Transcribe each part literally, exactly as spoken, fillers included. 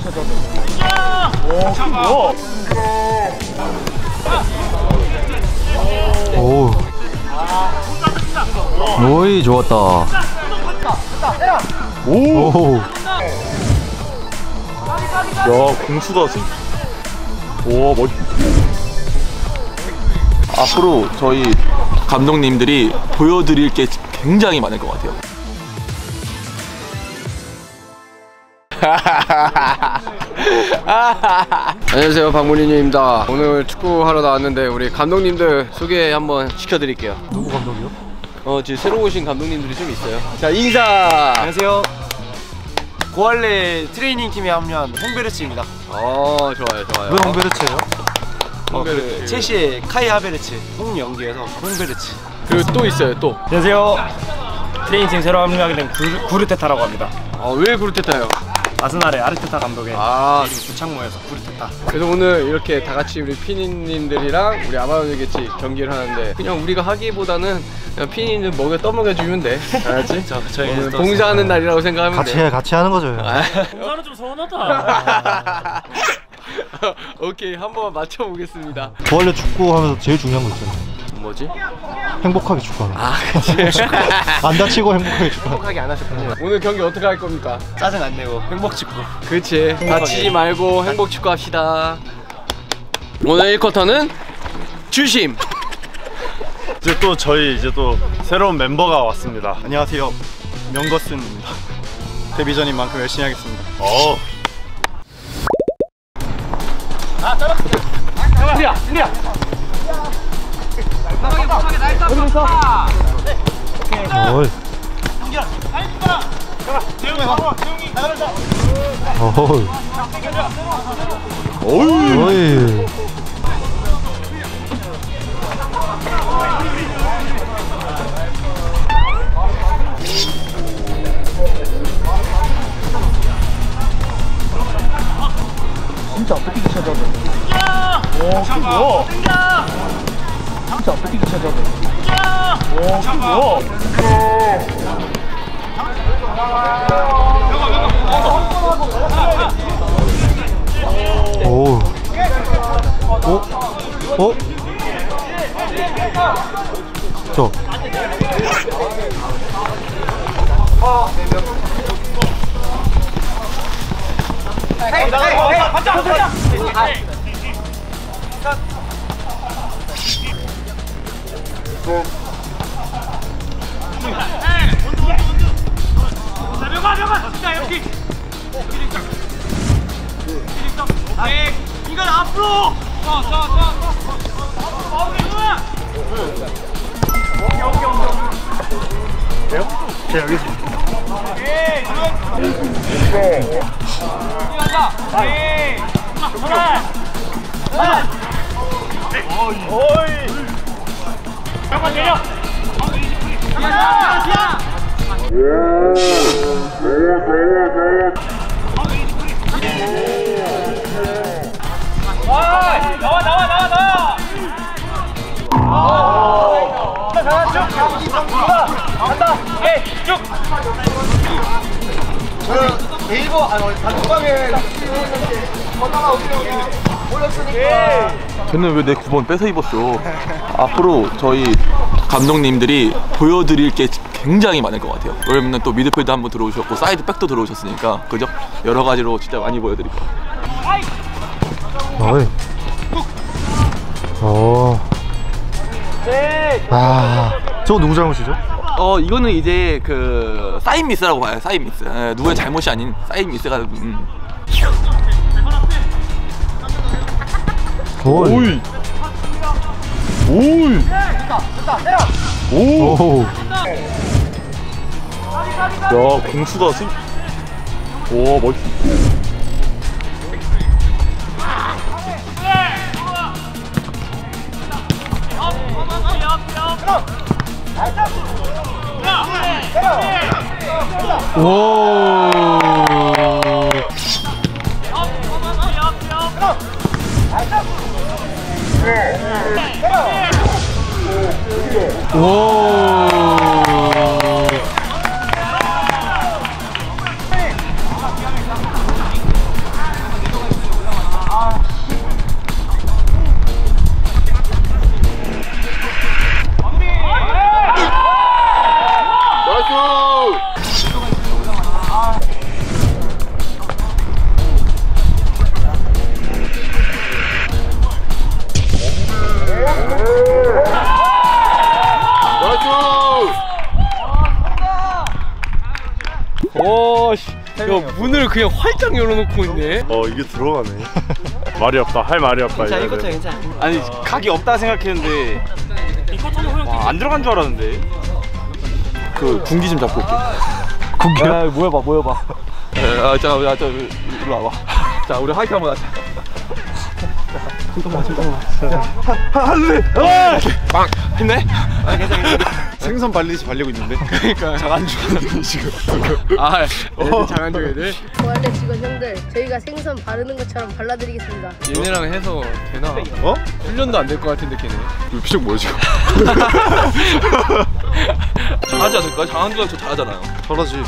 오. 오이 좋았다. 오. 야, 공수다. 오, 멋. 앞으로 저희 감독님들이 보여드릴 게 굉장히 많을 것 같아요. 안녕하세요, 박문희님입니다. 오늘 축구하러 나왔는데 우리 감독님들 소개 한번 시켜드릴게요. 누구 감독이요? 어, 지금 새로 오신 감독님들이 좀 있어요. 자, 인사! 안녕하세요. 고할레 트레이닝 팀에 합류한 홍베르츠입니다. 어, 좋아요, 좋아요. 왜 홍베르츠예요? 어, 그 첼시의 카이 하베르츠, 홍영기에서 홍베르츠. 그리고 또 있어요, 또. 안녕하세요. 트레이닝 팀 새로 합류하게 된 구르, 구르테타라고 합니다. 어, 왜 구르테타요? 아스날의 아르테타 감독의 아, 주창모여서 구르테타. 그래서 오늘 이렇게 다 같이 우리 피디님들이랑 우리 아마존이겠지 경기를 하는데 그냥 우리가 하기보다는 그냥 피디님 먹여 떠먹여주면 돼. 알았지? 오늘 봉사하는 날이라고 생각하면 같이 돼. 해, 같이 하는 거죠. 봉사는 좀 서운하다. 오케이, 한번 맞춰보겠습니다. 고할래 축구 하면서 제일 중요한 거 있잖아요. 뭐지? 행복하게 축구하는 거. 아, 그치. 안 다치고 행복하게 축구하는 거. 행복하게 안 하셨군요. 오늘 경기 어떻게 할 겁니까? 짜증 안 내고 행복 축구. 그치, 다치지 말고 행복 축구 합시다. 오늘 일 쿼터는 주심. 이제 또 저희 이제 또 새로운 멤버가 왔습니다. 안녕하세요, 명거슨입니다. 데뷔전인 만큼 열심히 하겠습니다. 어. 아, 따라. 승리야, 승리야. 나이스, 나이스, 나이스. 어이. 연결. 나이스. 자, 재웅이 봐. 재웅이 나가자. 어이. 어이. 진짜 어떻게 찾아내? 오, 그거. 진짜 어떻게 찾아내? 오, 그거. 오. 오. 오. 저. 헤이, 헤이, 반짝, 반짝. 명아, 명아, 진짜 이렇게. 이건 앞으로. 자, 자, 자. 마무리 좋아. 오케이, 오케이, 오케이. 왜요? 제가 여기 있어. 에이, 좋아. 간다. 에이. 하나. 하나. 어이. 잠깐 내려. 야, 야. 와, 나와, 나와, 나와, 나와. 아, 자, 쭉 경기 정수가 간다. 에이, 쭉. 그 일본 아니 단축방에 걷다가 올렸으니까. 쟤는 왜 내 구 번 뺏어 입었어? 앞으로 저희 감독님들이 보여드릴 게 굉장히 많을 것 같아요. 왜냐면 또 미드필드 한번 들어오셨고 사이드 백도 들어오셨으니까 그죠? 여러 가지로 진짜 많이 보여드릴 거예요. 어이. 오. 아, 저거 누구 잘못이죠? 어 이거는 이제 그 사인 미스라고 봐요. 사인 미스. 에, 누구의 잘못이 아닌 사인 미스가. 음. 오이. 오이. 오. 오. 야, 공수다. 승. 오, 멋있. 오. 오. 문을 그냥 활짝 열어놓고 있네. 어 이게 들어가네. 말이 없다. 할 말이 없다. 괜찮아 이거는. 이것도 괜찮아. 아니 각이 없다 생각했는데 와, 안 들어간 줄 알았는데. 그 군기 좀 잡고 올게. 군기요? 야, 모여봐, 모여봐. 아, 자, 야, 자, 일로 와봐. 자, 우리 하이트 한번 하자. 잠깐만, 잠깐만. 할래! 빵! 힘내? 아, 괜찮아, 괜찮아. 생선 발리듯이 발리고 있는데. 그러니까 장안주 애들 지금. 아, 애들 장안주 애들. 원래 직원 형들 저희가 생선 바르는 것처럼 발라드리겠습니다. 얘네랑 해서 되나? 어? 훈련도 안 될 것 같은데 걔네. 이거 표정 뭐야 지금? 잘하지 않을까? 장한두가 저 잘하잖아요. 잘하지.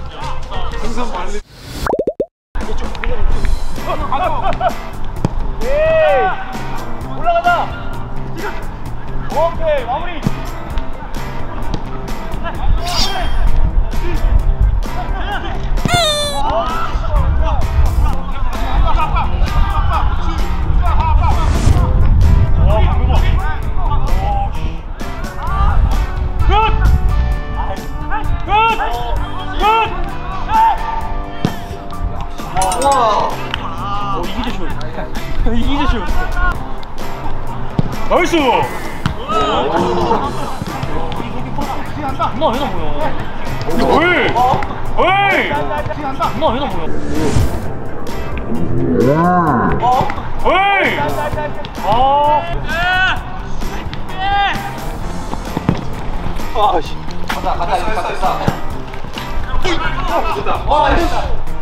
나이스! 엄마 해나 뭐야? 어이! 어이! 엄마 해나 뭐야? 어이! 아! 아씨. 가자, 가자, 이거 가자, 가자. 어, 나이스!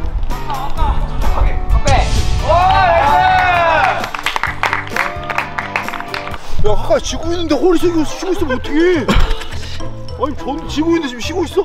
야 아까 지고 있는데 허리 숙이고 쉬고 있으면 어떡해? 아니 전 지고 있는데 지금 쉬고 있어?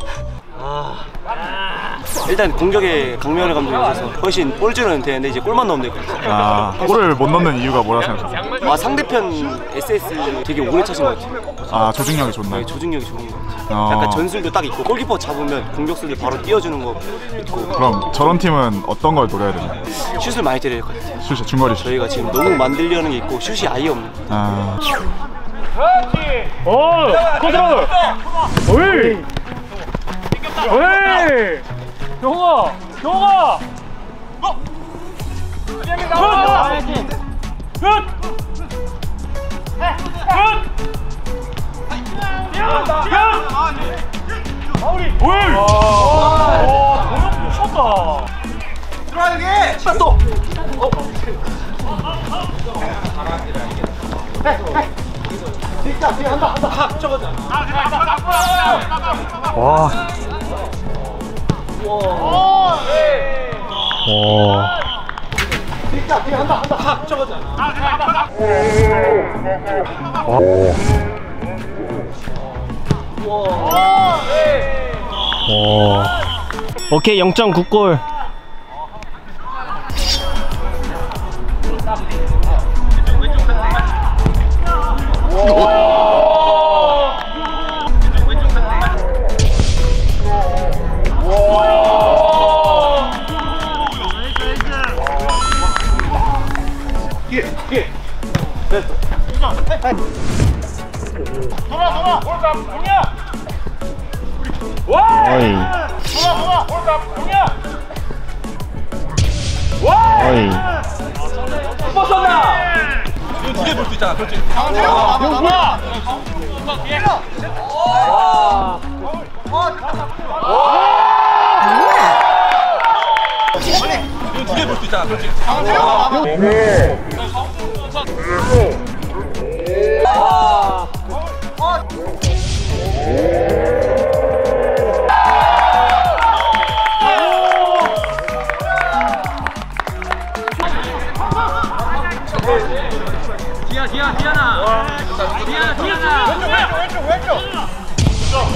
일단 공격에 강명을 감독이셔서 훨씬 볼줄은 되는데 이제 골만 넣으면 될 것 같아요. 아, 골을 못 넣는 이유가 뭐라 생각하세요? 아 상대편 에스에스 되게 오래 차신 것 같아요. 아, 조직력이 좋나요? 네, 조직력이 좋은 것 같아요. 어. 약간 전술도 딱 있고 골키퍼 잡으면 공격수들 바로 띄워주는 거 있고. 그럼 저런 팀은 어떤 걸 노려야 되나요? 슛을 많이 때려야 될 것 같아요. 슛이 중거리 슛. 저희가 지금 너무 만들려는 게 있고 슛이 아예 없는. 아, 어! 컨트롤! 어이! 어이! 경호가! 경호가! 어! 슛! 슛! 마무리! 어이! 와! 동영 미쳤다! 들어가야지! 또! 와. 와. 와. 오케이 영 점 구 골. 돌아 돌아 올까 동이야. 와! 어이. 돌아 돌아 올까 동이야. 어이. 뻗었나? 이거 두개 볼 수 있잖아, 그렇지? 뭐야? 이거 두개 볼 수 있잖아, 그렇지? 디아 디아 디아나. 디아나 디아나. 왼쪽 왼쪽 왼쪽.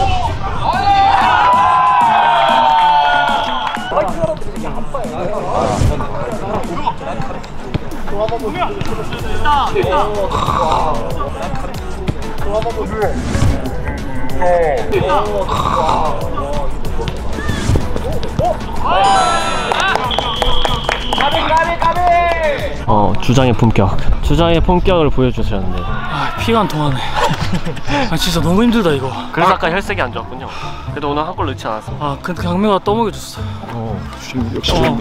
어 주장의 품격. 주장의 품격을 보여주셨는데 아 피가 안 통하네. 아 진짜 너무 힘들다 이거. 그래서 아까 혈색이 안 좋았군요. 그래도 오늘 한 골 넣지 않았습니다. 아 근데 강명아 떠먹여줬어. 어, 역시 어.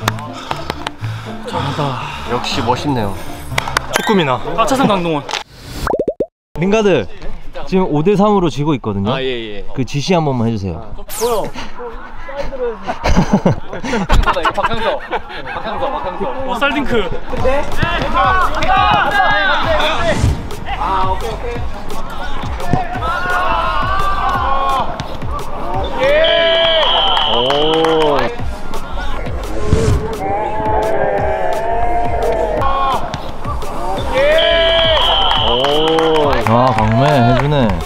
잘한다. 역시 멋있네요. 조금이나. 아차산 강동원. 링가드 지금 오 대 삼으로 지고 있거든요. 아 예예. 그 지시 한 번만 해주세요. 박항서 박항서 박항서 박항서. 어 쌀딩크. 아 오케이 오케이. 오. 오. 아 강매 해주네.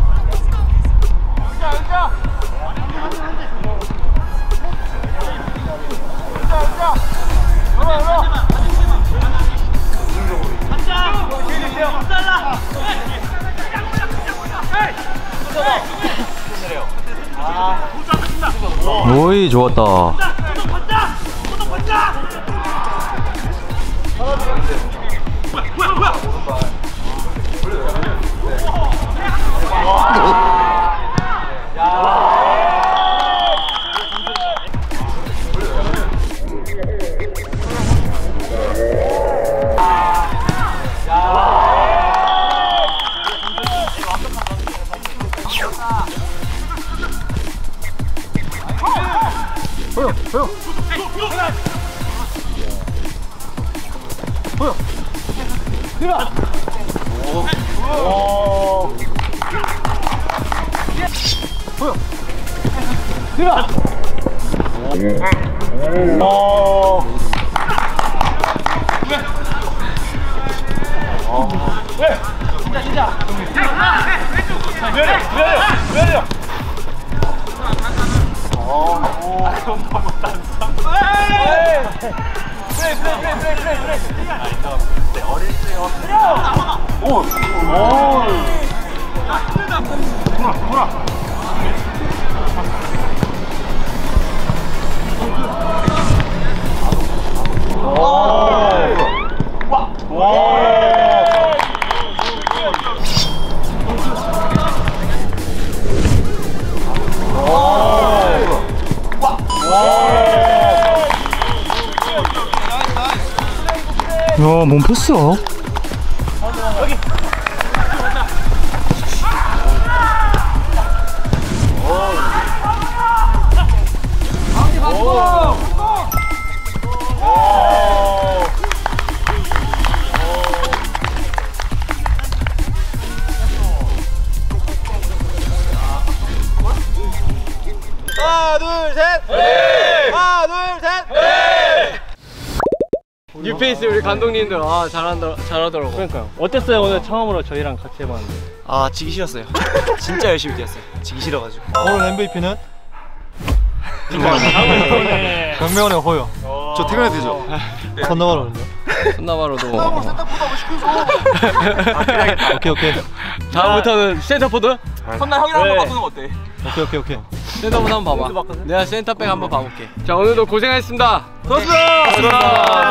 오이 좋았다. 야, 몸 패스야. 하나 둘 셋. 네. 하나 둘 셋. 네. 뉴페이스 우리 감독님들 아 잘한다 잘하더라고. 그러니까요. 어땠어요 오늘 처음으로 저희랑 같이 해봤는데? 아 지기 싫었어요. 진짜 열심히 뛰었어요. 지기 싫어가지고. 오늘 엠브이피는 네. 강명원의 호요. 저 퇴근해도 되죠? 선나바로는요? 손나바로도. 오케이 오케이 다음부터는 센터포드. 선날 형이랑 네. 한번 바꾸는 거 어때? 오케이 오케이 오케이. 센터포드 한번 봐봐. 내가 센터백 한번 봐볼게. 자 오늘도 고생하셨습니다. 고맙습니다. 고맙습니다.